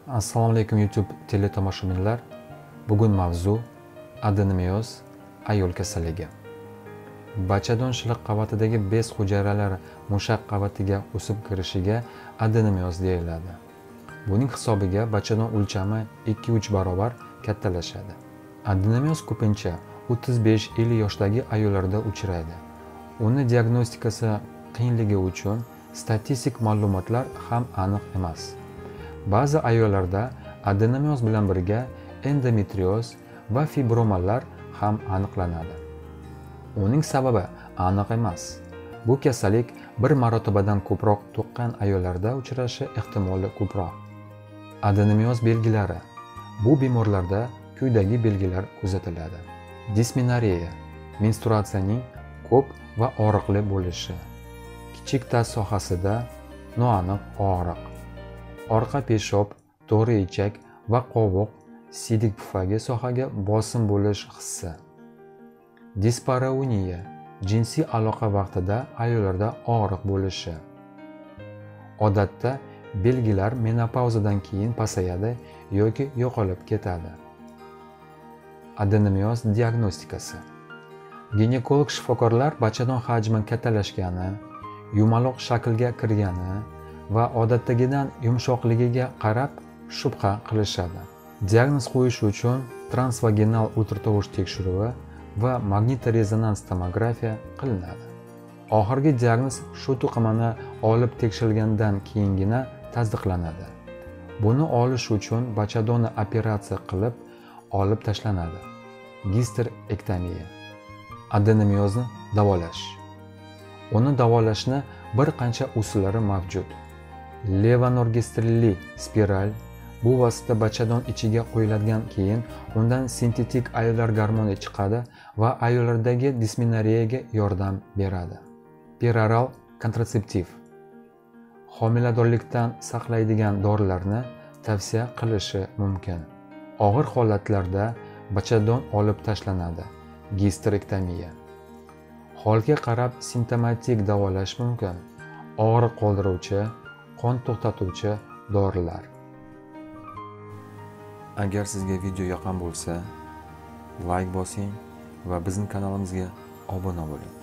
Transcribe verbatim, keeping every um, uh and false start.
Assalomu alaykum YouTube teletomoshabinlar. Bugun mavzu adenomioz ayol kasalligi. Bachadon shiliq qavatidagi bez hujayralari mushak qavatiga o'sib kirishiga adenomioz deyiladi. Buning hisobiga bachadon o'lchami ikki uch barobar kattalashadi. Adenomioz ko'pincha o'ttiz besh ellik yoshdagi ayollarda uchraydi. Uni diagnostikasi qiyinligi uchun statistik ma'lumotlar ham aniq emas. Ba'zi ayollarda adenomioz bilan birga endometrioz va fibromalar ham aniqlanadi. Uning sababi aniq emas. Bu kasallik bir marotabadan ko'proq tuqqan ayollarda uchrashi ehtimoli ko'proq. Adenomioz belgilari. Bu bemorlarda quyidagi belgilar kuzatiladi. Dismenoriya, menstruatsiyaning ko'p va og'riqli bo'lishi. Kichik tas sohasida noaniq og'riq. Orqa peshob, to'g'ri ichak va qovoq, siydik pufagi sohaga bosim bo'lish hissi. Dispareuniya, jinsiy aloqa vaqtida ayollarda og'riq bo'lishi. Odatda belgilar menopauzadan keyin pasayadi yoki yo'qolib ketadi. Adenomioz diagnostikasi. Ginekolog shifokorlar bachadon hajmi kattalashgani, yumaloq shaklga kirgani va odatdagidan yumshoqligiga qarab shubha qilishadi. Diagnoz qo'yish uchun transvaginal ultratovush tekshiruvi va magnit-rezonans tomografiya qilinadi. Oxirgi diagnoz shu to'qimani olib tekshirilgandan keyingina tasdiqlanadi. Buni olish uchun bachadonni operatsiya qilib olib tashlanadi. Gisterektomiya. Adenomiozni davolash. Uni davolashni bir qancha usullari mavjud. Levonorgestrelli spiral bu vosita bachadon ichiga qo'yiladigan keyin undan sintetik ayollar gormoni chiqadi va ayollardagi dismenoriyaga yordam beradi. Peroral kontratseptiv. Homiladorlikdan saqlaydigan dorilarni tavsiya qilishi mumkin. Og'ir holatlarda bachadon olib tashlanadi. Gisterektomiya. Holga qarab simptomatik davolash mumkin. Og'riq qoldiruvchi, qon to'xtatuvchi dorilar. Agar sizga video yoqqan bo'lsa, like bosing va bizning kanalimizga obuna bo'ling.